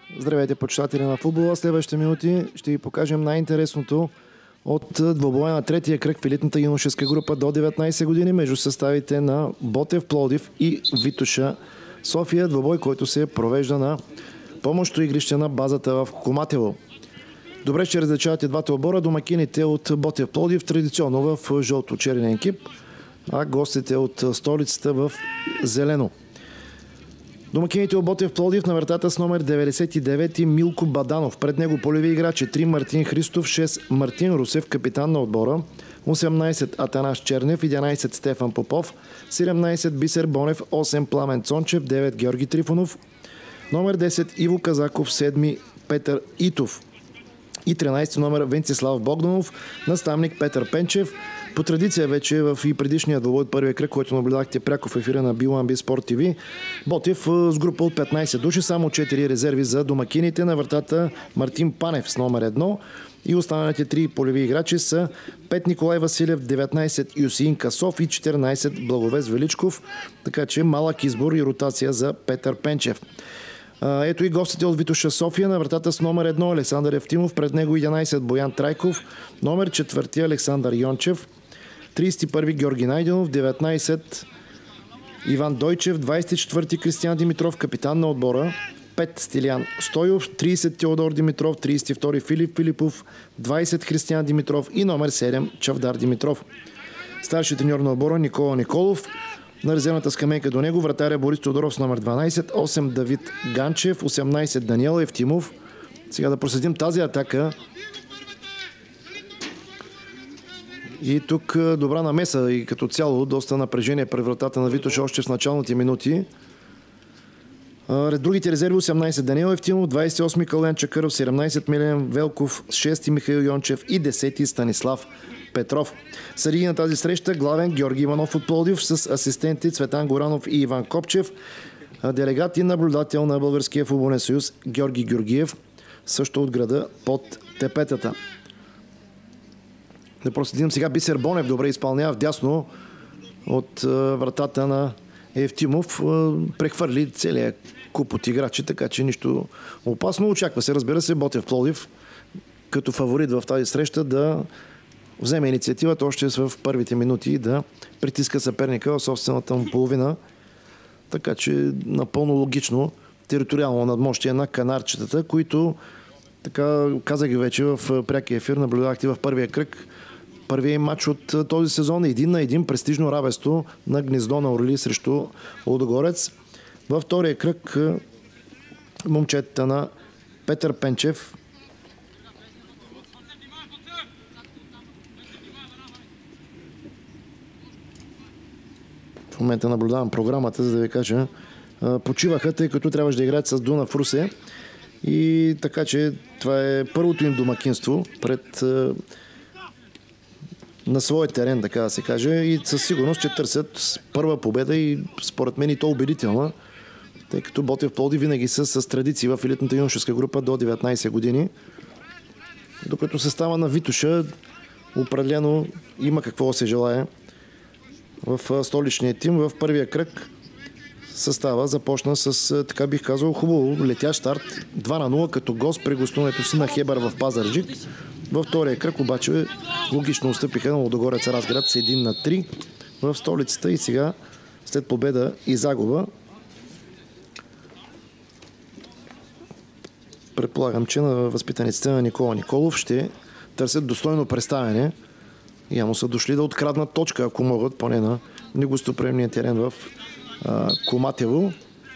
Здравейте, почитатели на футбола. Следващите минути ще ви покажем най-интересното от двобоя на третия кръг в елитната юношеска група до 19 години между съставите на Ботев Пловдив и Витоша София. Двобой, който се провежда на помощно игрище на базата в Коматело. Добре ще различавате двата отбора. Домакините от Ботев Пловдив традиционно в жълто-черен екип, а гостите от столицата в зелено. Домакините от Ботев Пловдив на вратата с номер 99 Милко Баданов. Пред него полеви играчи 3 Мартин Христов, 6 Мартин Русев, капитан на отбора, 18 Атанас Чернев, 11 Стефан Попов, 17 Бисер Бонев, 8 Пламен Цончев, 9 Георги Трифонов, номер 10 Иво Казаков, 7 Петър Итов и 13 номер Венцислав Богданов, наставник Петър Пенчев. По традиция вече в и предишния двобой от първия кръг, който наблюдахте пряко в ефира на B1B Sport TV, Ботев с група от 15 души, само 4 резерви за домакините. На вратата Мартин Панев с номер 1 и останалите 3 полеви играчи са 5 Николай Василев, 19 Юсин Касов и 14 Благовест Величков, така че малък избор и ротация за Петър Пенчев. Ето и гостите от Витоша София. На вратата с номер 1 Александър Евтимов, пред него 11 Боян Трайков, номер 4 Александър Йончев, 31 Георги Найденов, 19 Иван Дойчев, 24 Кристиян Димитров, капитан на отбора, 5 Стилян Стойов, 30 Теодор Димитров, 32 Филип Филипов, 20 Християн Димитров и номер 7 Чавдар Димитров. Старши треньор на отбора Никола Николов. На резервната скамейка до него вратаря Борис Тодоров с номер 12, 8 Давид Ганчев, 18 Даниел Евтимов. Сега да проследим тази атака. И тук добра намеса и като цяло доста напрежение пред вратата на Витоша още в началните минути. Другите резерви 18 Даниел Евтимов, 28 Калян Чакъров, 17 Милен Велков, 6 Михаил Йончев и 10 Станислав Петров. Съдии на тази среща главен Георги Иванов от Пловдив с асистенти Цветан Горанов и Иван Копчев. Делегат и наблюдател на Българския футболен съюз Георги Георгиев, също от града под Тепетата. Да проследим сега Бисер Бонев, добре изпълнява вдясно от вратата на Евтимов. Прехвърли целият куп от играчи, така че нищо опасно. Очаква се, разбира се, Ботев Пловдив като фаворит в тази среща да вземе инициативата още в първите минути и да притиска съперника в собствената му половина. Така че напълно логично териториално надмощие на канарчетата, които, така казах ги вече в прякия ефир, наблюдахте в първия кръг. Първият матч от този сезон е 1-1 престижно равенство на Гнездо на Орли срещу Лудогорец. Във втория кръг момчетата на Петър Пенчев в момента наблюдавам програмата, за да ви кажа, почиваха, тъй като трябваше да играят с Дунав Русе. И така че това е първото им домакинство пред на своя терен, така да се каже, и със сигурност ще търсят първа победа и според мен и то убедителна, тъй като Ботев Пловдив винаги са с традиции в елитната юношеска група до 19 години, докато състава на Витоша определено има какво да се желае в столичния тим. В първия кръг състава започна с, така бих казал, хубаво летящ старт 2-0 като гост при гостуването си на Хебър в Пазарджик. Във втория кръг обаче логично отстъпиха на Лудогорец Разград с 1-3 в столицата и сега след победа и загуба предполагам, че на възпитаниците на Никола Николов ще търсят достойно представяне и му са дошли да откраднат точка, ако могат, поне на негостоприемния терен в Коматело.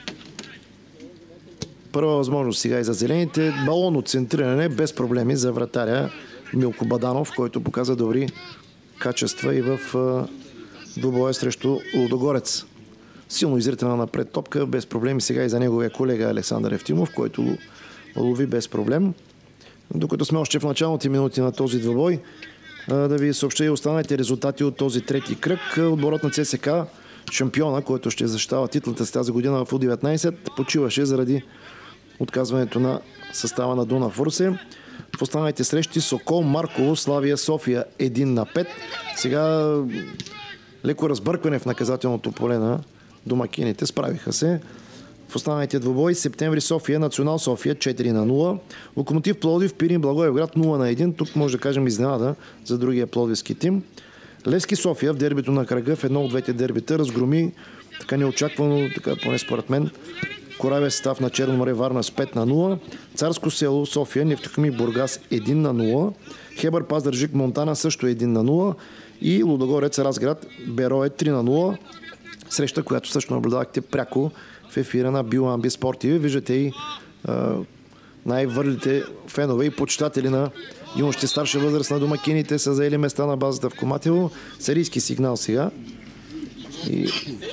Първа възможност сега и за зелените. Балонно центриране без проблеми за вратаря Милко Баданов, който показа добри качества и в двубоя срещу Лудогорец. Силно изритана напред топка, без проблеми сега и за неговия колега Александър Евтимов, който лови без проблем. Докато сме още в началните минути на този двубой, да ви съобща и останалите резултати от този трети кръг. Отборът на ЦСК, шампиона, който ще защитава титлата с тази година в U19, почиваше заради отказването на състава на Дунав Русе. В останалите срещи Сокол, Марково, Славия, София 1-5. Сега леко разбъркване в наказателното поле на домакините. Справиха се. В останалите двубои Септември София, Национал София 4-0. Локомотив Пловдив, Пирин Благоевград 0-1. Тук може да кажем изненада за другия пловдивски тим. Левски София в дербито на кръга, в едно от двете дербита, разгроми така неочаквано, така поне според мен, коравия състав на Черно море Варна с 5-0. Царско село София, Нефтохимик Бургас 1-0. Хебър Пазарджик Монтана също 1-0. И Лудогорец Разград Берое 3-0. Среща, която също наблюдавахте пряко в ефира на Биоамби Спортиви. Виждате и най-върлите фенове и почитатели на юношите старша възраст на домакините са заели места на базата в Коматело. Серийски сигнал сега. И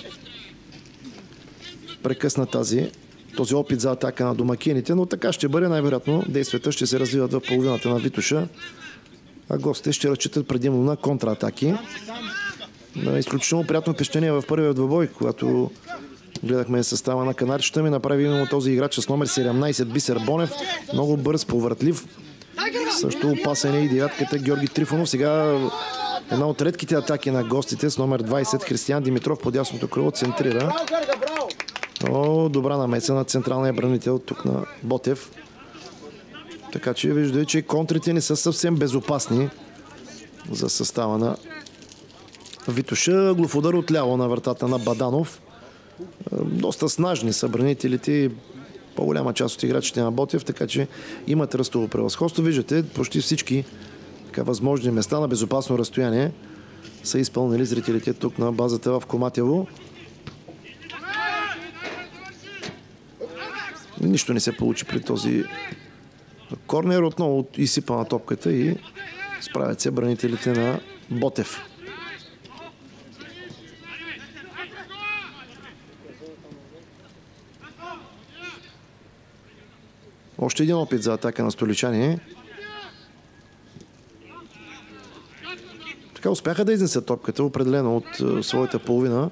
прекъсна този опит за атака на домакините, но така ще бъде. Най-вероятно действията ще се развиват в половината на Витоша, а гостите ще разчитат предимно на контратаки. Изключително приятно впечатление в първия двубой, когато гледахме състава на канарчета, ми направи именно този играч с номер 17 Бисер Бонев. Много бърз, повъртлив. Също опасен е и девятката Георги Трифонов. Сега една от редките атаки на гостите с номер 20 Християн Димитров по дясното крило центрира. Добра намеса на централния бранител тук на Ботев. Така че виждате, че контрите не са съвсем безопасни за състава на Витоша. Глуфудар отляво на вратата на Баданов. Доста снажни са бранителите, по-голяма част от играчите на Ботев, така че имат ръстово превъзходство. Виждате, почти всички възможни места на безопасно разстояние са изпълнили зрителите тук на базата в Коматело. Нищо не се получи при този корнер. Отново изсипа на топката и справят се бранителите на Ботев. Още един опит за атака на столичани. Така успяха да изнесат топката, определено от своята половина.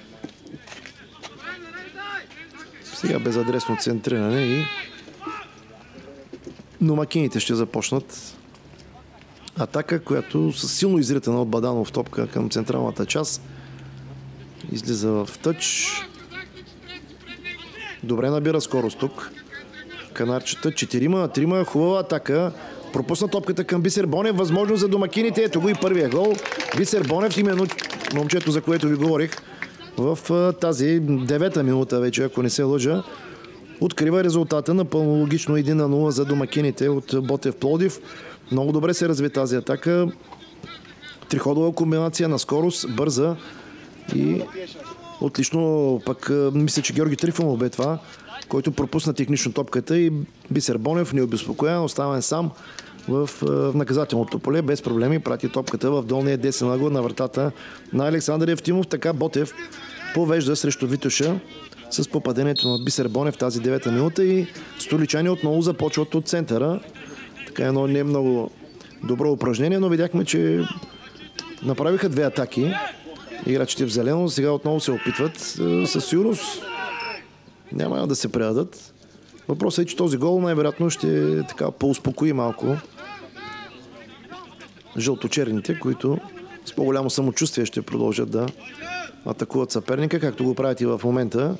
Сега безадресно центриране и домакините ще започнат атака, която с силно изритана от Баданов топка към централната част. Излиза в тъч. Добре набира скорост тук. Канарчета 4-3, хубава атака. Пропусна топката към Бисер Бонев. Възможност за домакините. Ето го и първия гол. Бисер Бонев, именно момчето, за което ви говорих в тази 9-та минута вече, ако не се лъжа, открива резултата на пълно логично 1-0 за домакините от Ботев Пловдив. Много добре се разви тази атака. Триходова комбинация на скорост, бърза и отлично. Пък мисля, че Георги Трифонов бе това, който пропусна технично топката и Бисер Бонев, необезпокоен, оставен сам в наказателното поле, без проблеми прати топката в долния десен ъгъл на вратата на Александър Евтимов. Така Ботев повежда срещу Витоша с попадението на Бисер Бонев в тази 9-та минута и столичани отново започват от центъра. Така едно не много добро упражнение, но видяхме, че направиха две атаки играчите в зелено. Сега отново се опитват. Със сигурност няма да се предадат. Въпросът е, че този гол най-вероятно ще така поуспокои малко жълточерните, които с по-голямо самочувствие ще продължат да атакуват съперника, както го правят и в момента.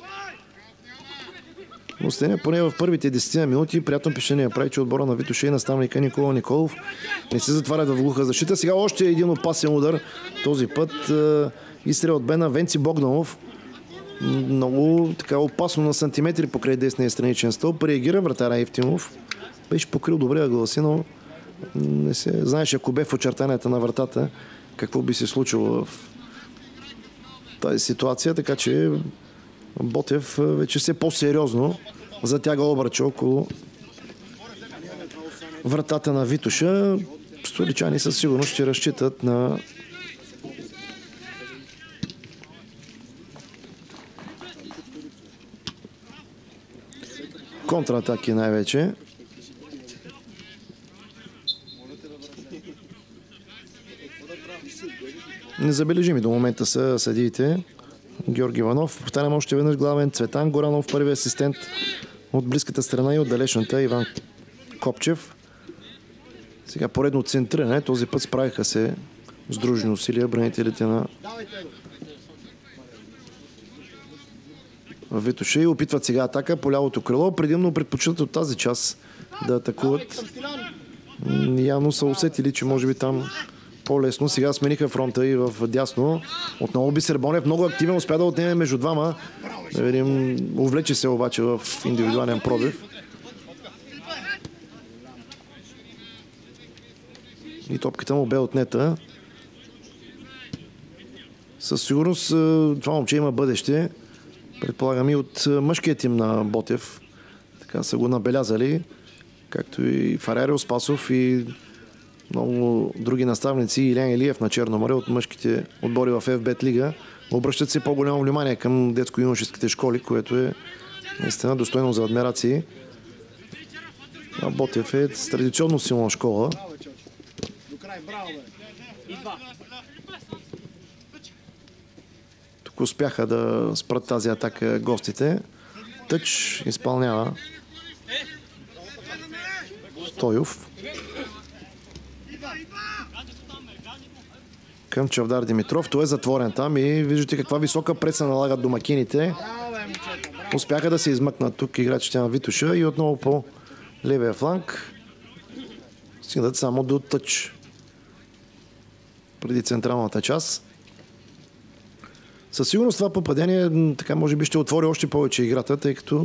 Но Стеня поне в първите 10 минути приятно впечатление прави, че отбора на Витоша и наставника Никола Николов не се затварят в глуха защита. Сега още един опасен удар. Този път изстрел от Бена Венци Богданов. Много така опасно на сантиметри покрай десния страничен стълб. Реагира вратаря Евтимов. Беше покрил добре ъгъла си, но не се знаеш, ако бе в очертанията на вратата, какво би се случило в тази ситуация. Така че Ботев вече все по-сериозно затяга обръча около вратата на Витоша. Столичани със сигурност ще разчитат на контратаки най-вече. Незабележими до момента са съдиите. Георги Иванов, повтарям още веднъж, главен Цветан Горанов, първи асистент от близката страна и от далечната Иван Копчев. Сега поредно центриране, този път справиха се с дружни усилия бранителите на в Витоша и опитват сега атака по лявото крило. Предимно предпочитат от тази част да атакуват. Явно са усетили, че може би там по-лесно. Сега смениха фронта и в дясно. Отново Бисер Бонев много активен, успя да отнеме между двама. Да видим, увлече се обаче в индивидуален пробив. И топката му бе отнета. Със сигурност това момче има бъдеще. Предполагам и от мъжкият тим на Ботев. Така са го набелязали. Както и Фарерио Спасов и много други наставници. Илян Илиев на Черно море от мъжките отбори в FBET лига. Обръщат се по-голямо внимание към детско-юношеските школи, което е наистина достойно за адмирации. А Ботев е традиционно силна школа. Тук успяха да спрат тази атака гостите. Тъч изпълнява Стоев. Към Чавдар Димитров. Той е затворен там и виждате каква висока преса налагат домакините. Успяха да се измъкнат тук играчите на Витоша и отново по левия фланг. Стигнат само до тъч преди централната част. Със сигурност това попадение така може би ще отвори още повече играта, тъй като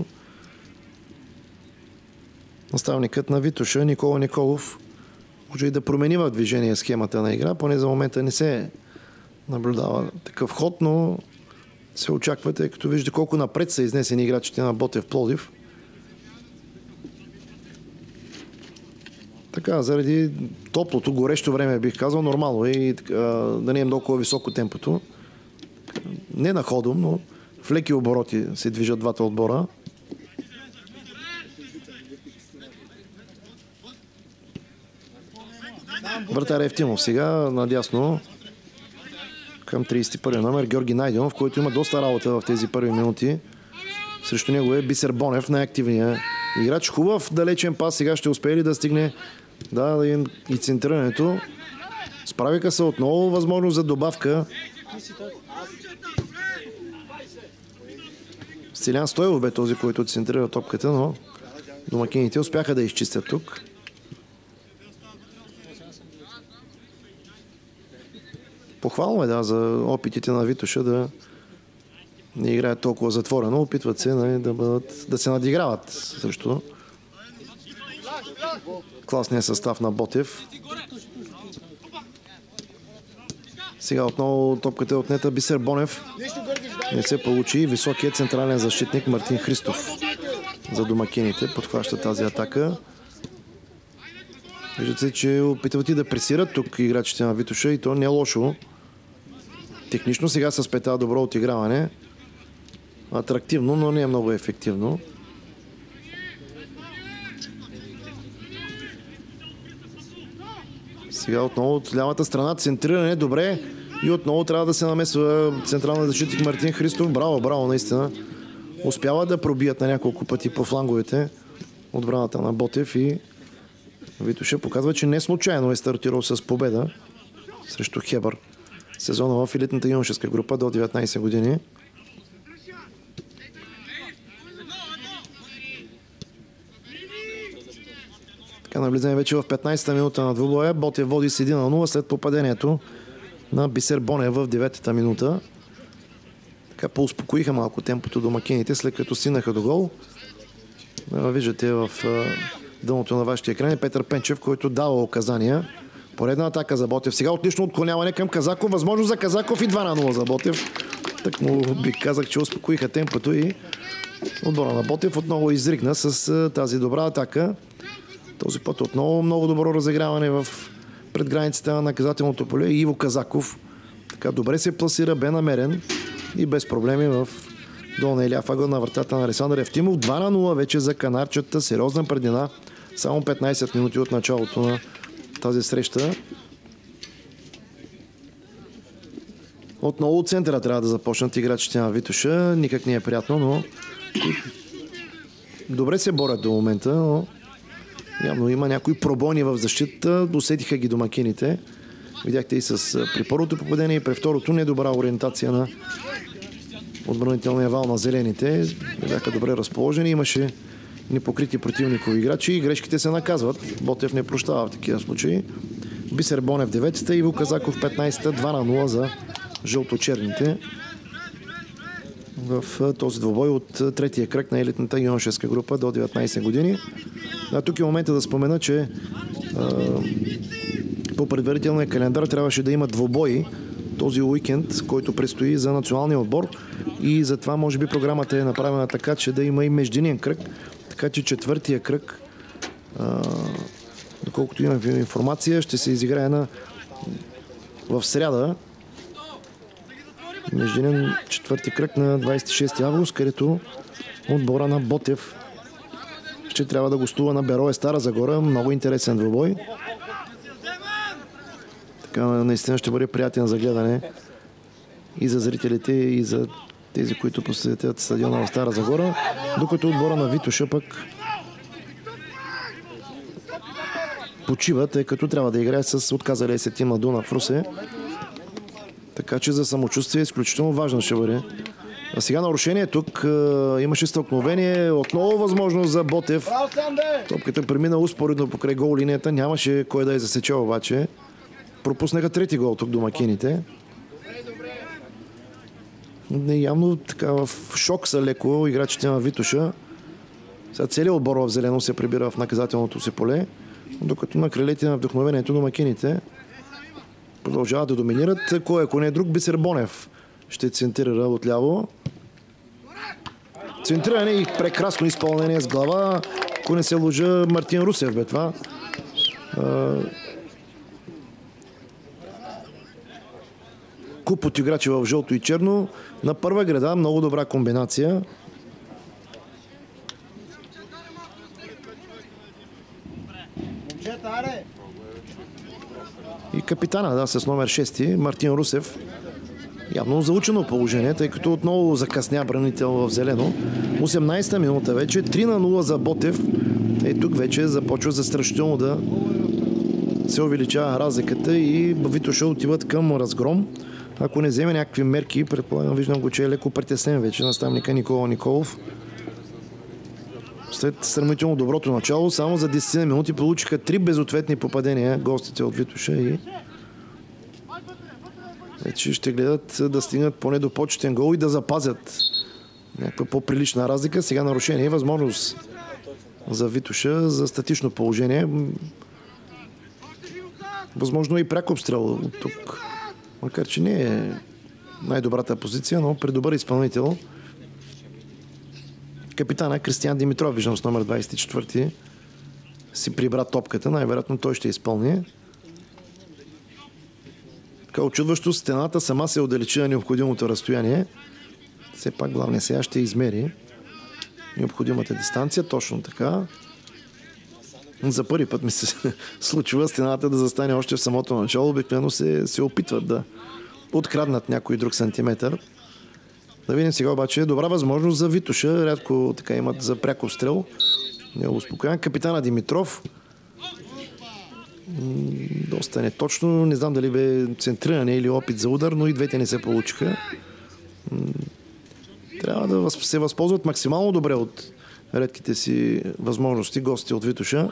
наставникът на Витоша Никола Николов може и да промени в движение схемата на игра. Поне за момента не се наблюдава такъв ход, но се очаква, тъй като вижда колко напред са изнесени играчите на Ботев Пловдив. Така, заради топлото, горещо време бих казал, нормално е и да не е толкова високо темпото. Не на ходом, но в леки обороти се движат двата отбора. Вратар Евтимов сега надясно към 31 номер Георги Найденов, който има доста работа в тези първи минути. Срещу него е Бисер Бонев, най-активният играч. Хубав далечен пас, сега ще успее ли да стигне и центрирането. Справиха се отново, възможност за добавка. Стилян Стоев бе този, който центрира топката, но домакините успяха да изчистят тук. Похвално е, за опитите на Витоша да не играят толкова затворено. Опитват се да се надиграват срещу класния състав на Ботев. Сега отново топката е отнета. Бисер Бонев не се получи. Високият централен защитник Мартин Христов за домакините подхваща тази атака. Виждате се, че опитват и да пресират тук играчите на Витоша и то не е лошо. Технично сега се спетава добро отиграване. Атрактивно, но не е много ефективно. Сега отново от лявата страна центриране добре и отново трябва да се намесва централна защитник Мартин Христов. Браво, браво, наистина. Успява да пробият на няколко пъти по фланговете отбраната на Ботев и Витоша показва, че не случайно е стартирал с победа срещу Хебър. Сезона в елитната юношеска група до 19 години. Така навлизаме вече в 15-та минута на двубоя. Ботев води с 1-0 след попадението на Бисер Бонев в 9-та минута. Така поуспокоиха малко темпото домакините, след като стигнаха до гол. Виждате в дъното на вашия екран Петър Пенчев, който дава указания. Поредна атака за Ботев. Сега отлично отклоняване към Казаков. Възможно за Казаков и 2-0 за Ботев. Так му би казах, че успокоиха темпото и отбора на Ботев отново изригна с тази добра атака. Този път отново много добро разиграване в пред границите на наказателното поле. Иво Казаков така добре се пласира, бе намерен и без проблеми в долния ляв ъгъл на вратата на Александър Евтимов. 2-0 вече за канарчета. Сериозна преднина. Само 15 минути от началото на тази среща. Отново от центъра трябва да започнат играчите на Витоша. Никак не е приятно, но добре се борят до момента, но явно има някои пробойни в защита. Усетиха ги домакините. Видяхте и при първото попадение и при второто недобра ориентация на отбранителния вал на зелените. Бяха добре разположени. Имаше непокрити противникови играчи и грешките се наказват. Ботев не прощава в такива случаи. Бисер Бонев 9-та, Иво Казаков 15-та, 2-0 за жълто-черните в този двобой от третия кръг на елитната юношеска група до 19 години. А тук е момента да спомена, че по предварителния календар трябваше да има двобои този уикенд, който предстои за националния отбор, и затова може би програмата е направена така, че да има и междинен кръг, така че четвъртия кръг, доколкото имам информация, ще се изиграе в сряда. Междинен четвърти кръг на 26 август, където отбора на Ботев ще трябва да гостува на Берое Стара Загора. Много интересен двубой. Така наистина ще бъде приятен за гледане и за зрителите, и за тези, които посетят стадиона в Стара Загора. Докато отбора на Витоша пък почива, тъй като трябва да играе с отказалия се тим на Дунав Русе. Така че за самочувствие изключително важно ще бъде. А сега нарушение тук. Имаше стълкновение. Отново възможност за Ботев. Топката премина успоредно покрай гол линията. Нямаше кой да я засече обаче. Пропуснаха трети гол тук домакините. Явно така в шок са леко играчите на Витоша. Сега целият отбор в зелено се прибира в наказателното си поле. Докато на крилете на вдъхновението домакините продължават да доминират. Кой, ако не е друг, Бисер Бонев ще центрира отляво. Центриране и прекрасно изпълнение с глава. Ако не се лъжа, Мартин Русев бе това. Куп от играчи в жълто и черно. На първа града много добра комбинация. И капитана, с номер 6, Мартин Русев. Явно заучено положение, тъй като отново закъсня бранител в зелено. 18-та минута вече, 3-0 за Ботев. Тук вече започва застрашително да се увеличава разликата и Витоша отиват към разгром. Ако не вземе някакви мерки, предполагам, виждам го, че е леко притеснен вече наставника Никола Николов. След сравнително доброто начало, само за 10 минути получиха 3 безответни попадения гостите от Витоша и вече ще гледат да стигнат поне до почетен гол и да запазят някаква по-прилична разлика. Сега нарушение и възможност за Витоша за статично положение. Възможно и пряк обстрел от тук. Макар че не е най-добрата позиция, но при добър изпълнител. Капитана Кристиян Димитров, виждам с номер 24, си прибра топката. Най-вероятно той ще изпълни. Така очудващо стената сама се отдалечи на необходимото разстояние. Все пак главният сега ще измери необходимата дистанция. Точно така. За първи път ми се случва стената да застане още в самото начало. Обикновено се опитват да откраднат някой друг сантиметър. Да видим сега обаче добра възможност за Витоша. Рядко така имат за пряк обстрел. Не успокоен. Капитана Димитров. Доста неточно. Не знам дали бе центриране или опит за удар, но и двете не се получиха. Трябва да се възползват максимално добре от редките си възможности гости от Витоша.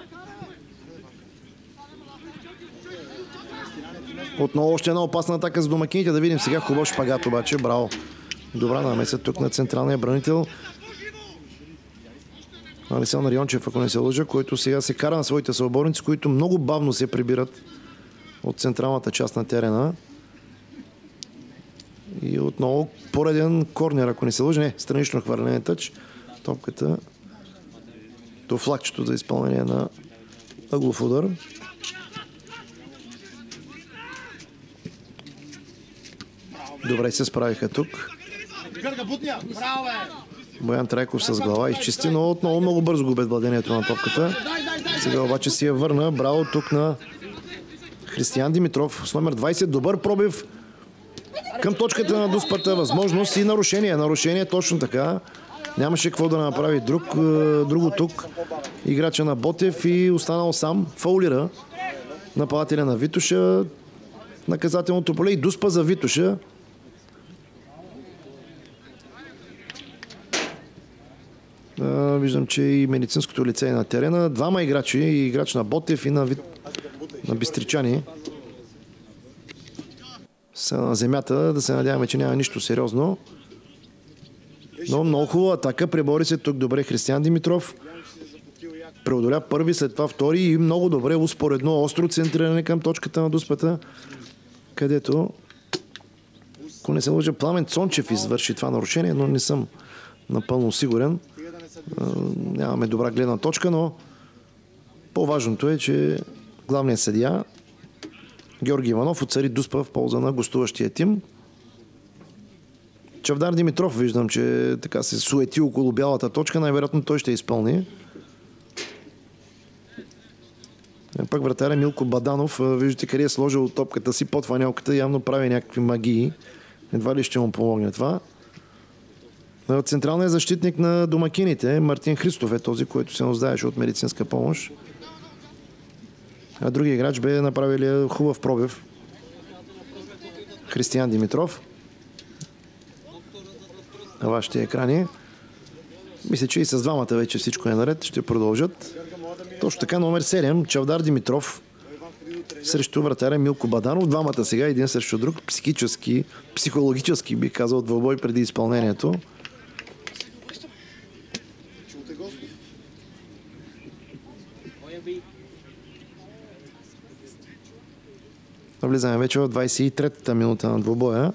Отново още една опасна атака за домакините. Да видим сега хубав шпагат обаче. Браво! Добра намеса тук на централния бранител Александър Йончев, ако не се лъжа, който сега се кара на своите съотборници, които много бавно се прибират от централната част на терена. И отново пореден корнер, ако не се лъжа. Не, странично хвърляне тъч. Топката до флагчето за изпълнение на ъглов удар. Добре се справиха тук. Боян Трайков с глава изчисти, но отново много бързо губят владението на топката. Сега обаче си я върна. Браво тук на Християн Димитров с номер 20. Добър пробив към точката на дуспата. Възможност и нарушение. Нарушение точно така. Нямаше какво да направи друго тук. Играча на Ботев и останал сам. Фаулира нападателя на Витоша. Наказателното поле и дуспа за Витоша. Виждам, че и медицинското лице е на терена. Двама играчи, и играч на Ботев и на Бистричани са на земята. Да се надяваме, че няма нищо сериозно. Но много хубава атака. Пребори се тук добре Християн Димитров. Преодоля първи, след това втори и много добре успоредно остро центриране към точката на дуспата, където, ако не се лъжа, Пламен Цончев извърши това нарушение, но не съм напълно сигурен. Нямаме добра гледна точка, но по-важното е, че главният съдия Георги Иванов отцари дуспа в полза на гостуващия тим. Чавдар Димитров виждам, че така се суети около бялата точка. Най-вероятно той ще изпълни. Пък вратаря Милко Баданов, виждате къде е сложил топката си под фанелката, явно прави някакви магии. Едва ли ще му помогне това. Централният защитник на домакините, Мартин Христов е този, който се нуждаеше от медицинска помощ. А другия играч бе направили хубав пробив. Християн Димитров. На вашите екрани. Мисля, че и с двамата вече всичко е наред. Ще продължат. Точно така, номер 7, Чавдар Димитров срещу вратаря Милко Баданов. Двамата сега, един срещу друг. Психологически би казал двобой преди изпълнението. Влизаме вече в 23-та минута на двобоя.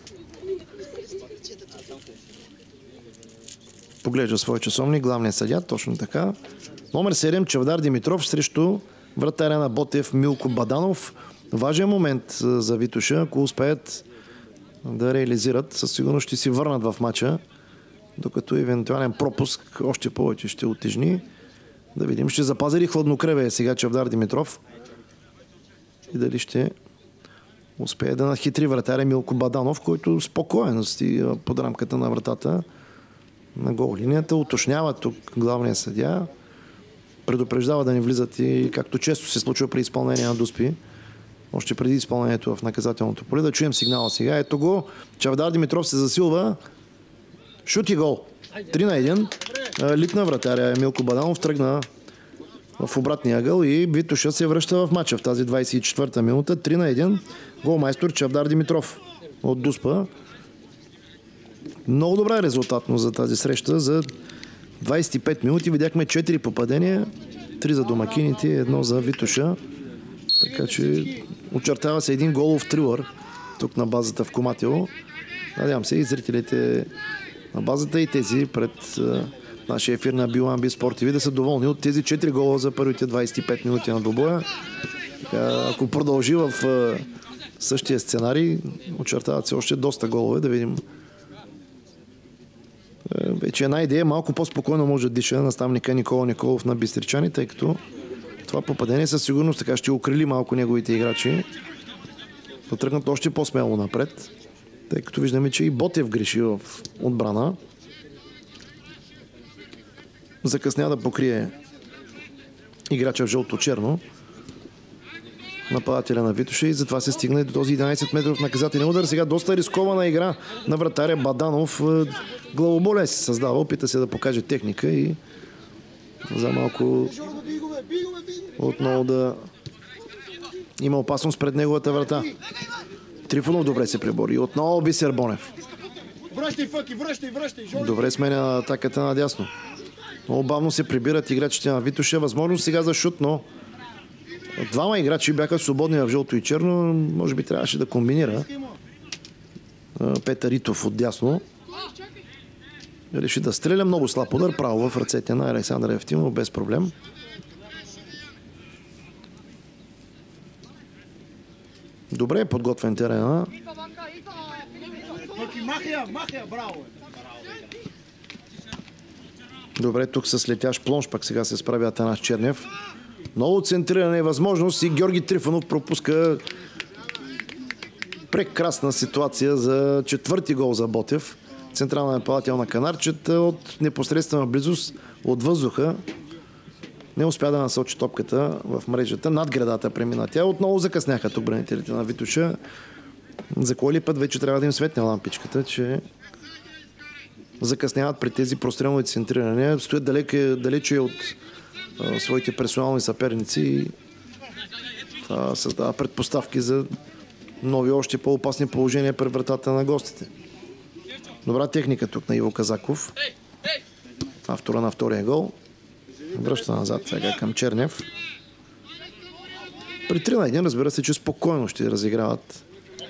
Поглежда свой часовник, главният съдия, точно така. Номер 7, Чавдар Димитров срещу вратаря на Ботев Милко Баданов. Важен момент за Витоша, ако успеят да реализират, със сигурност ще си върнат в матча, докато евентуален пропуск още повече ще утежни. Да видим, ще запази ли хладнокръвие сега Чавдар Димитров и дали ще успее да нахитри вратаря Милко Баданов, който спокоен стига под рамката на вратата на гол линията. Уточнява тук главния съдия. Предупреждава да не влизат и както често се случва при изпълнение на дуспи. Още преди изпълнението в наказателното поле. Да чуем сигнала сега. Ето го. Чавдар Димитров се засилва. Шут и гол. 3-1. Литна вратаря Милко Баданов. Тръгна в обратния ъгъл и Витоша се връща в матча в тази 24-та минута. 3-1. Голмайстор Чавдар Димитров от дуспа. Много добра резултатно за тази среща. За 25 минути видяхме 4 попадения. 3 за домакините, 1 за Витоша. Така че очертава се един голов трилър тук на базата в Коматело. Надявам се и зрителите на базата и тези пред нашия ефир на Биоамби Спорт ТВ да са доволни от тези 4 гола за първите 25 минути на двубоя. Ако продължи в същия сценарий, очертават се още доста голове. Да видим. Вече една идея, малко по-спокойно може да диша наставника Никола Николов на Бистричани, тъй като това попадение със сигурност така ще укрили малко неговите играчи да тръгнат още по-смело напред, тъй като виждаме, че и Ботев греши в отбрана. Закъсня да покрие играча в жълто-черно, нападателя на Витоша, и затова се стигна до този 11 метров наказателен удар. Сега доста рискована игра на вратаря Баданов. Главоболие се създава, опита се да покаже техника и за малко отново да има опасност пред неговата врата. Трифонов добре се пребори. Отново Бисер Бонев. Добре сменя атаката надясно. Много бавно се прибират играчите на Витоша. Възможно сега за шут, но двама играчи бяха свободни в жълто и черно. Може би трябваше да комбинира. Петър Ритов отдясно реши да стреля. Много слаб удар право в ръцете на Александър Евтимов без проблем. Добре е подготвен терена. Добре, тук с летящ плонж пък сега се справя Атанас Чернев. Много центриране е възможност и Георги Трифонов пропуска прекрасна ситуация за четвърти гол за Ботев. Централна нападателна канарчета от непосредствена близост от въздуха. Не успя да насочи топката в мрежата. Над градата премина тя. Отново закъсняха тук бранителите на Витоша. За кой ли път вече трябва да им светне лампичката, че закъсняват при тези прострелни центрирания, стоят далече от своите персонални съперници и това създава предпоставки за нови, още по-опасни положения пред вратата на гостите. Добра техника тук на Иво Казаков. Автора на втория гол. Връща назад сега към Чернев. При 3-1, разбира се, че спокойно ще разиграват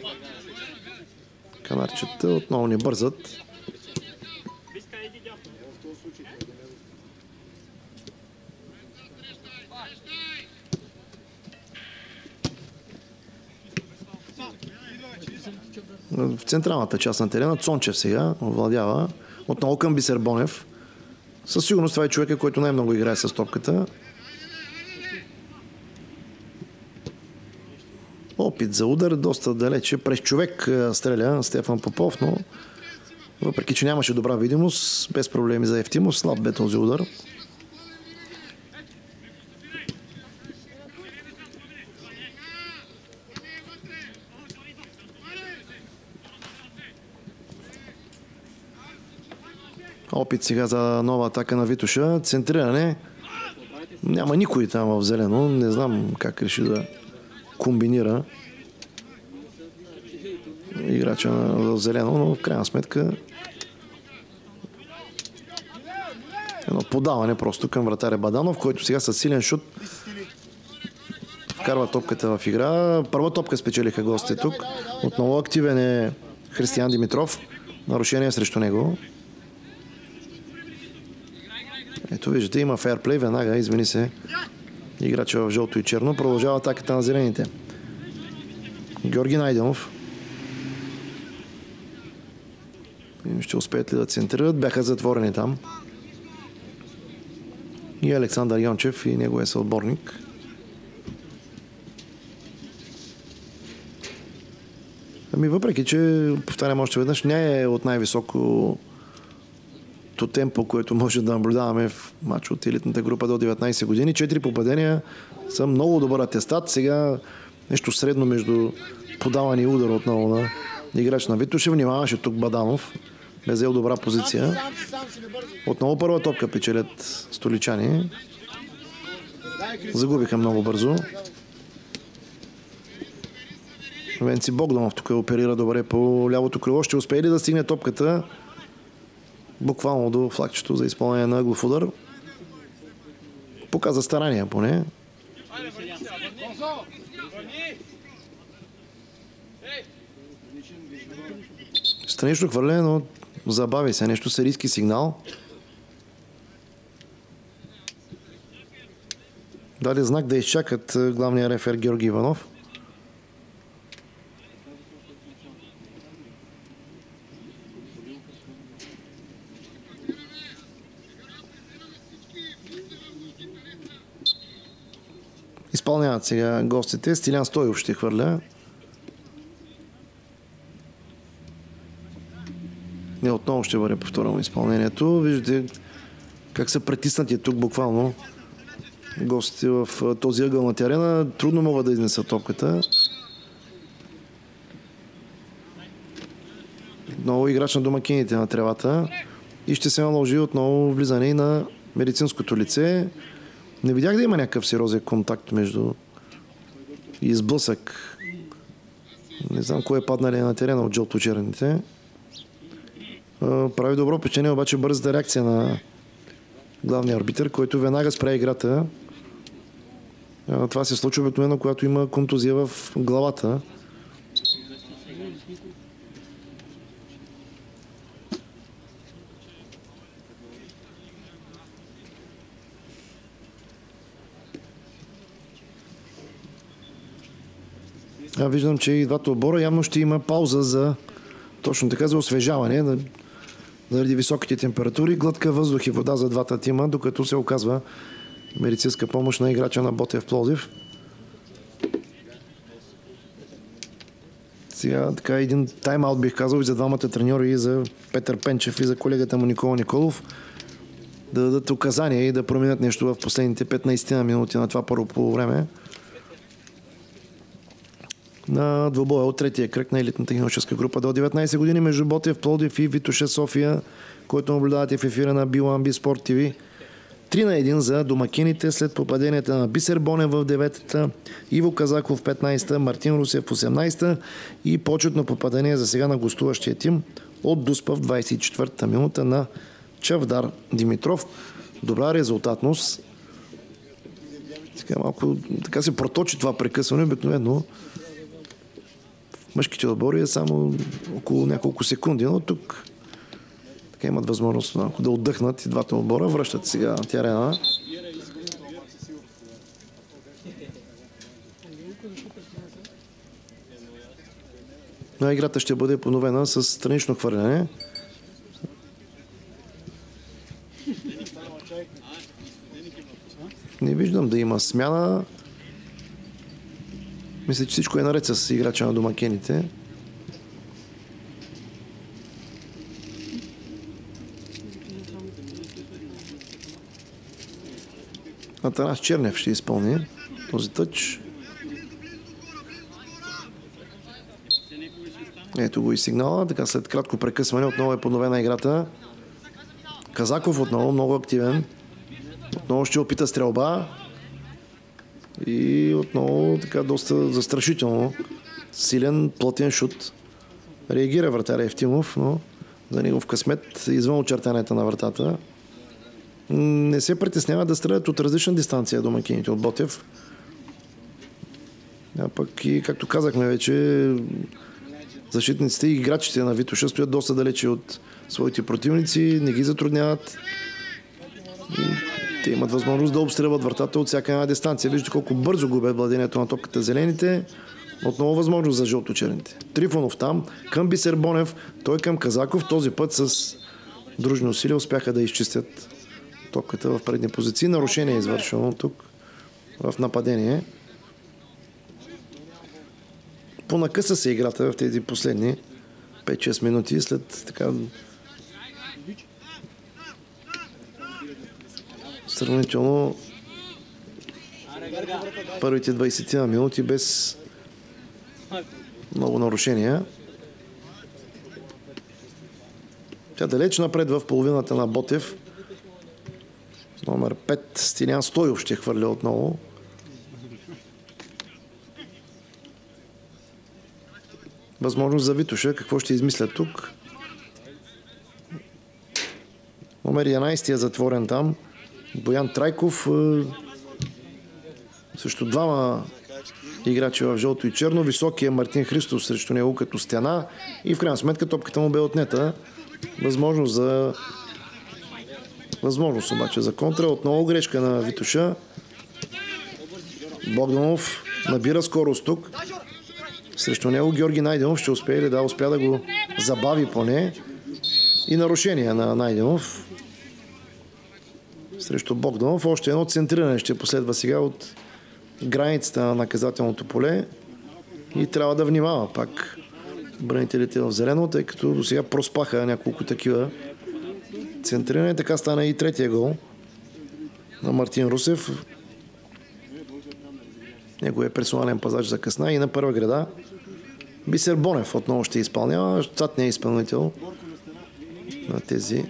канарчета. Отново не бързат. В централната част на терена Цончев сега овладява. Отново към Бисер Бонев. Със сигурност това е човека, който най-много играе с топката. Опит за удар, доста далече. През човек стреля Стефан Попов, но въпреки, че нямаше добра видимост, без проблеми за Ефтимов, слаб бе този удар. Опит сега за нова атака на Витоша. Центриране. Няма никой там в зелено. Не знам как реши да комбинира играча в зелено, но в крайна сметка едно подаване просто към вратаря Баданов, който сега със силен шут вкарва топката в игра. Първа топка спечелиха гостите тук. Отново активен е Християн Димитров. Нарушение срещу него. Ето виждате, има фейрплей, веднага извини се играча в жълто и черно. Продължава атаката на зелените. Георги Найденов. Ще успеят ли да центрират? Бяха затворени там. И Александър Йончев и неговия съотборник. Въпреки, че, повтарям още веднъж, не е от най-високо темпо, което може да наблюдаваме в матч от елитната група до 19 години. 4 попадения са много добър атестат. Сега нещо средно между подаване и удар отново на играч на Витоша. Внимаваше тук Баданов. Бе взел добра позиция. Отново първа топка печелят столичани. Загубиха много бързо. Венци Богданов тук оперира добре по лявото крило. Ще успее ли да стигне топката буквално до флагчето за изпълнение на ъглов удар? Показа старания поне. Странично хвърляне, но забави се. Нещо серийски сигнал. Даде знак да изчакат главния рефер Георги Иванов. Изпълняват сега гостите. Стилян Стоев ще хвърля. Не, отново ще бъде повторено изпълнението. Виждате как са притиснати тук буквално гостите в този ъгъл на терена. Трудно могат да изнесат топката. Отново играч на домакините на тревата. И ще се наложи отново влизане и на медицинското лице. Не видях да има някакъв сериозен контакт между изблъсък. Не знам кой е паднали на терена от жълто-черните. Прави добро печение, обаче бързата реакция на главния арбитър, който веднага спря играта. Това се случва обикновено, когато има контузия в главата. Виждам, че и двата отбора явно ще има пауза за точно така за освежаване заради високите температури, глътка въздух и вода за двата тима, докато се оказва медицинска помощ на играча на Ботев Пловдив. Сега така един тайм-аут бих казал и за двамата треньори, и за Петър Пенчев, и за колегата му Никола Николов, да дадат указания и да променят нещо в последните 15 минути на това първо полувреме. на двобоя от третия кръг на елитната юношеска група до 19 години между Ботев Пловдив и Витоша София, който наблюдавате в ефира на Биламби Спорт ТВ. 3-1 за домакините след попаденията на Бисер Бонев в 9-та, Иво Казаков в 15-та, Мартин Русев в 18-та и почетно попадение за сега на гостуващия тим от Дуспа в 24-та минута на Чавдар Димитров. Добра резултатност. Така малко така се проточи това прекъсване. Обикновено в мъжките отбори е само около няколко секунди, но тук така имат възможност малко да отдъхнат и двата отбора. Връщат сега на терена. Но играта ще бъде поновена с странично хвърляне. Не виждам да има смяна. Мисля, че всичко е наред с играча на домакените. Атанас Чернев ще изпълни този тъч. Ето го и сигнала. Така след кратко прекъсване отново е подновена играта. Казаков отново много активен. Отново ще опита стрелба. И отново така доста застрашително. Силен, плътен шут. Реагира вратаря Евтимов, но за негов късмет извън очертанията на вратата. Не се притеснява да стрелят от различна дистанция домакините от Ботев. А пък и както казахме вече, защитниците и играчите на Витоша стоят доста далече от своите противници, не ги затрудняват. И те имат възможност да обстрелват вратата от всяка една дистанция. Виждате колко бързо губят владението на топката зелените. Отново възможност за жълто-черните. Трифонов там, към Бисер Бонев, той към Казаков. Този път с дружни усилия успяха да изчистят топката в предни позиции. Нарушение е извършено тук в нападение. Понакъса се играта в тези последни 5-6 минути след така сравнително първите 20 минути без много нарушения. Тя далеч напред в половината на Ботев. Номер 5 Стилян Стоев ще хвърля отново. Възможност за Витоша. Какво ще измислят тук? Номер 11 е затворен там. Боян Трайков. Също двама играчи в жълто и черно. Високия Мартин Христов срещу него като стена. И в крайна сметка топката му бе отнета. Възможност обаче за контра. Отново грешка на Витоша. Богданов набира скорост тук. Срещу него Георги Найденов ще успее ли? Да, успя да го забави поне. И нарушение на Найденов. Срещу Богданов. Още едно центриране ще последва сега от границата на наказателното поле. И трябва да внимава пак бранителите в зелено, тъй като до сега проспаха няколко такива центриране. Така стана и третия гол на Мартин Русев. Неговият персонален пазач закъсна и на първа града Бисер Бонев отново ще изпълнява. Щатният изпълнител на тези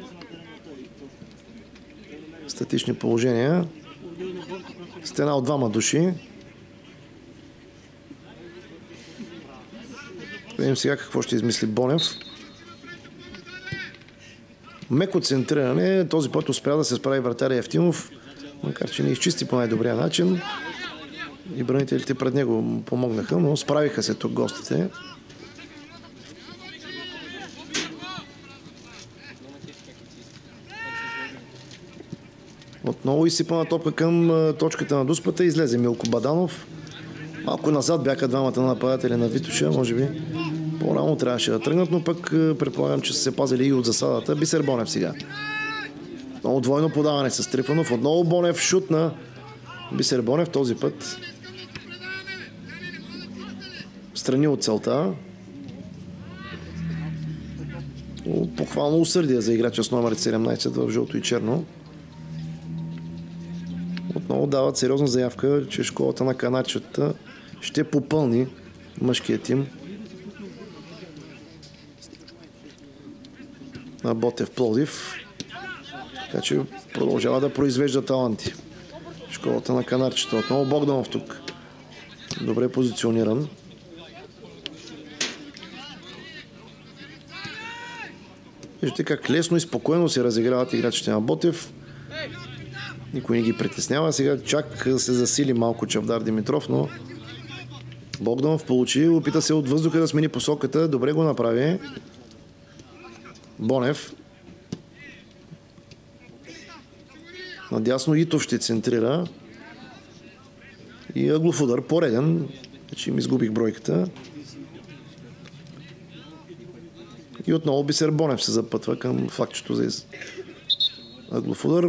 статични положения. Стена от двама души. Видим сега какво ще измисли Бонев. Меко центриране. Този път успя да се справи вратаря Евтимов, макар че не изчисти по най-добрия начин. И бранителите пред него помогнаха, но справиха се тук гостите. Отново изсипана топка към точката на Дуспата. Излезе Милко Баданов. Малко назад бяха двамата нападатели на Витоша. Може би по-рано трябваше да тръгнат, но пък предполагам, че са се пазили и от засадата. Бисер Бонев сега. Отново двойно подаване с Трифонов. Отново Бонев, шут на Бисер Бонев. Този път страни от целта. Похвално усърдие за играча с номер 17 в жълто и черно. Отново дават сериозна заявка, че школата на канадчета ще попълни мъжкият тим на Ботев Пловдив. Така че продължава да произвежда таланти. Школата на канарчета. Отново Богданов тук. Добре позициониран. Виждате как лесно и спокойно се разиграват играчите на Ботев. Никой не ги притеснява. Сега чак се засили малко Чавдар Димитров, но Богданов получи, опита се от въздуха да смени посоката. Добре го направи. Бонев. Надясно Итов ще центрира. И ъглов удар пореден. Вече им изгубих бройката. И отново Бисер Бонев се запътва към флакчето за ъглов удар.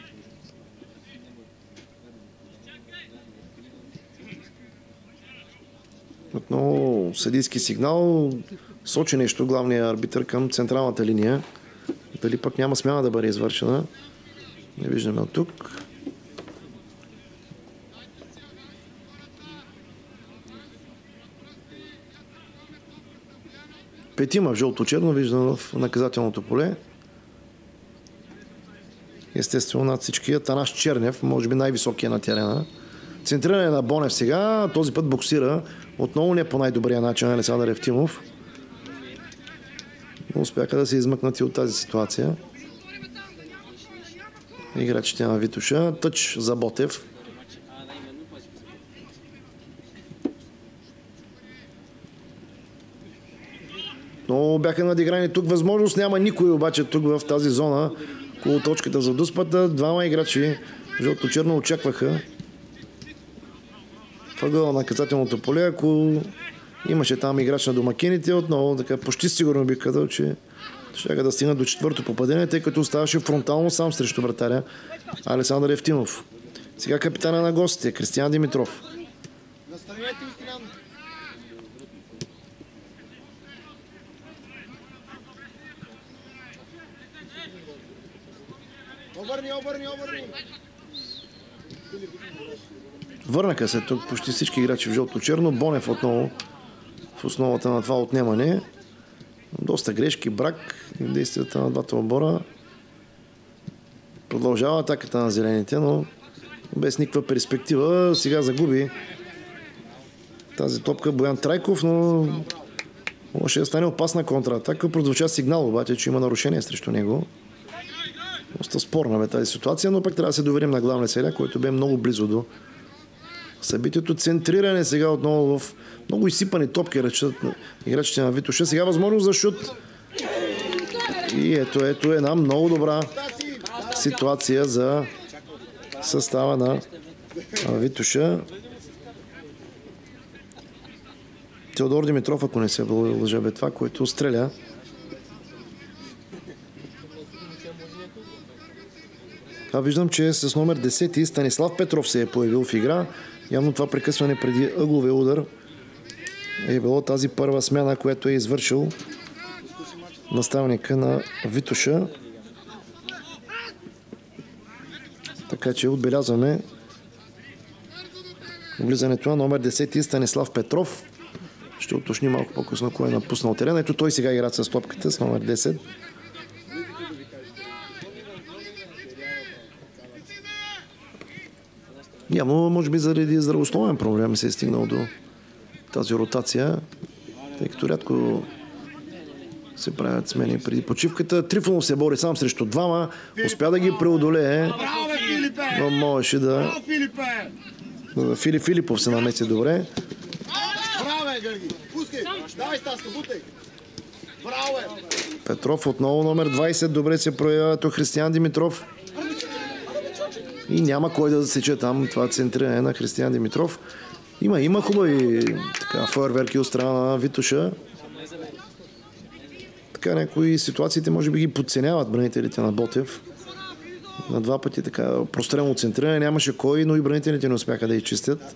Отново съдийски сигнал. Сочи нещо главният арбитър към централната линия. Дали пък няма смяна да бъде извършена. Не виждаме от тук. Петима в жълто-черно виждам в наказателното поле. Естествено над всички Атанас Чернев, може би най-високия на терена. Центриране на Бонев сега, този път боксира. Отново не по най-добрия начин на Александър Евтимов. Но успяха да се измъкнат и от тази ситуация. Играчите на Витоша. Тъч за Ботев. Но бяха надиграни тук. Възможност няма никой обаче тук в тази зона. Около точката за дуспата. Двама играчи жълто-черно очакваха въгъла на наказателното поле. Ако имаше там играч на домакините, отново така почти сигурно би казал, че ще да стигнат до четвърто попадение, тъй като оставаше фронтално сам срещу вратаря Александър Евтимов. Сега капитана на гостите Кристиян Димитров. Обърни. Върнаха се тук почти всички играчи в жълто-черно. Бонев отново в основата на това отнемане. Доста грешки, брак и действията на двата отбора. Продължава атаката на зелените, но без никаква перспектива. Сега загуби тази топка Боян Трайков, но може да стане опасна контратака. Прозвуча сигнал обаче, че има нарушение срещу него. Доста спорна бе тази ситуация, но пък трябва да се доверим на главния селя, който бе много близо до събитието. Центриране сега отново в много изсипани топки играчите на Витоша. Сега възможност за шут. И ето една много добра ситуация за състава на Витоша. Теодор Димитров, ако не се лъжа, бе това, който стреля. Виждам, че с номер 10 Станислав Петров се е появил в игра. Явно това прекъсване преди ъгловия удар е било тази първа смяна, която е извършил наставника на Витоша. Така че отбелязваме влизането на номер 10 Станислав Петров. Ще уточни малко по-късно кой е напуснал терена. Ето той сега игра с топката с номер 10. Явно, може би заради здравословен проблем се е стигнал до тази ротация, тъй като рядко се правят смени преди почивката. Трифонов се бори сам срещу двама, успя да ги преодолее, но можеше да... Филип Филипов се намеси добре. Петров отново номер 20, добре се проявява тук Християн Димитров. И няма кой да засече там това центриране на Християн Димитров. Има хубави фойерверки от страна на Витоша. Така някои ситуациите може би ги подценяват бранителите на Ботев. На два пъти така прострелно центриране. Нямаше кой, но и бранителите не успяха да изчистят.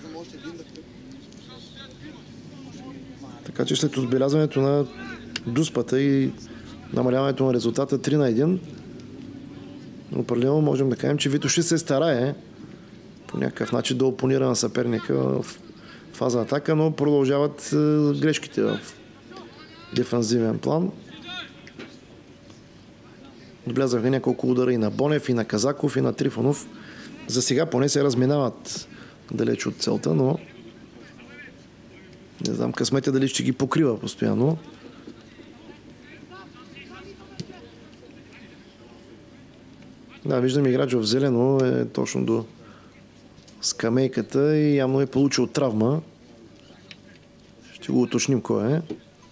Така че след отбелязването на дуспата и намаляването на резултата 3-1, определено можем да кажем, че Витоша се старае по някакъв начин да опонира на съперника в фаза атака, но продължават грешките в дефанзивен план. Влязаха няколко удара и на Бонев, и на Казаков, и на Трифонов. За сега поне се разминават далеч от целта, но не знам късметя дали ще ги покрива постоянно. Да, виждам играч в зелено е точно до скамейката и явно е получил травма. Ще го уточним кой е.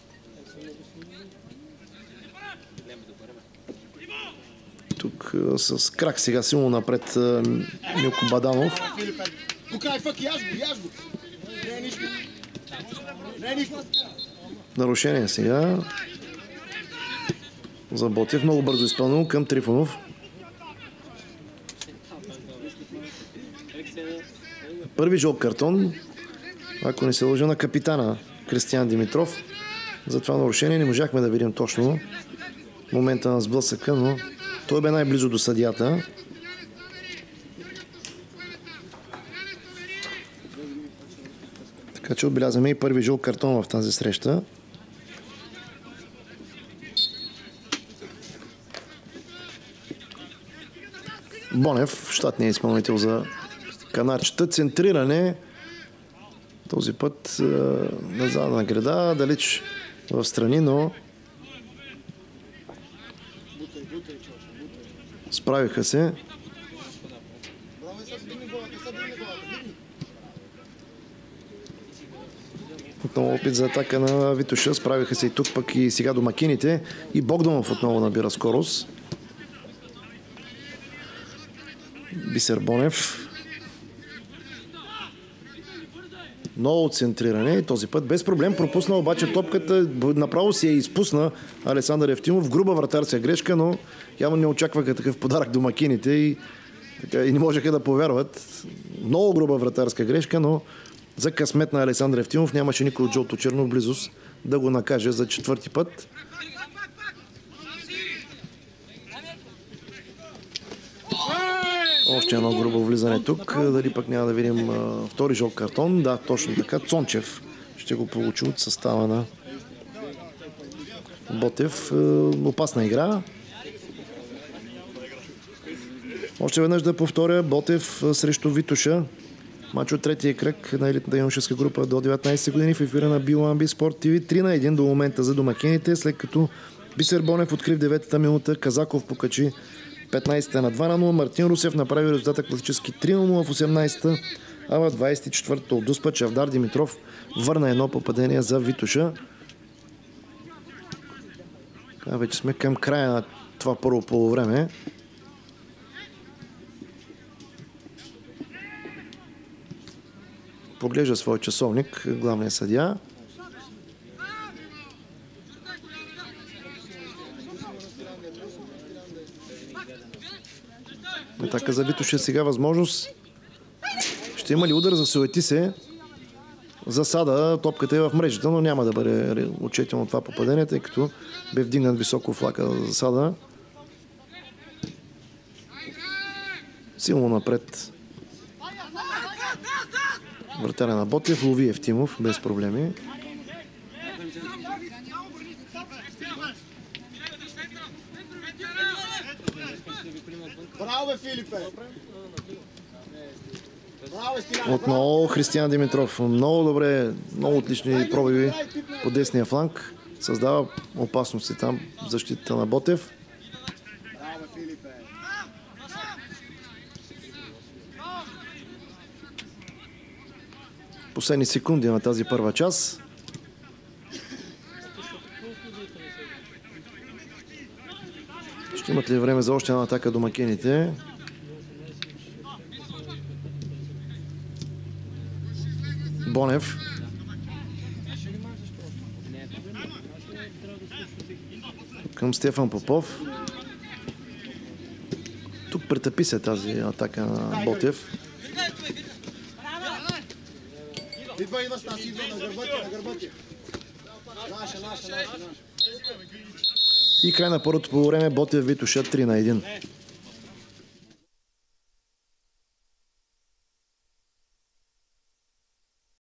Тук с крак сега силно напред Милко Баданов. Нарушение сега за Ботев. Много бързо изпълнено към Трифонов. Първи жълт картон, ако не се лъжа, на капитана Кристиян Димитров. За това нарушение не можахме да видим точно момента на сблъсъка, но той бе най-близо до съдията. Така че отбелязваме и първи жълт картон в тази среща. Бонев, щатният изпълнител за канарчета. Центриране. Този път на задна града, далеч в страни, но справиха се. Отново опит за атака на Витоша. Справиха се и тук пък и сега домакините. И Богданов отново набира скорост. Бисер Бонев. Ново центриране. Този път без проблем пропусна обаче топката. Направо си я изпусна Александър Евтимов. Груба вратарска грешка, но явно не очакваха такъв подарък домакините и не можеха да повярват. Много груба вратарска грешка, но за късмет на Александър Евтимов нямаше никой от жълто-черно близост да го накаже за четвърти път. Още едно грубо влизане тук. Дали пък няма да видим втори жълт картон. Да, точно така. Цончев ще го получи от състава на Ботев. Опасна игра. Още веднъж да повторя. Ботев срещу Витоша. Мач от третия кръг на елитната юношеска група до 19 години в ефира на Биламби Спорт ТВ. 3-1 до момента за домакините, след като Бисер Бонев откри в 9-та минута, Казаков покачи 15-та на 2-0, Мартин Русев направи резултата класически 3-0 в 18-та, а в 24-та от Дуспа Чавдар Димитров върна едно попадение за Витоша. Вече сме към края на това първо полувреме. Поглежда своя часовник главният съдия. Така за Витоша сега възможност. Ще има ли удар? Засуети се. Засада, топката е в мрежата, но няма да бъде отчетено това попадение, тъй като бе вдигнат високо флака за засада. Силно напред. Вратаря на Ботев, лови Евтимов без проблеми. Браво, Филипе! Отново Християн Димитров. Много добре, много отлични пробиви по десния фланг. Създава опасности там в защитата на Ботев. Последни секунди на тази първа част. Ще имат ли време за още една атака домакините? Бонев. Към Стефан Попов. Тук претъпи се тази атака на Ботев. Идва, Стас, идва на гърбати. Наша. И край на първото по време Ботев Витоша 3-1.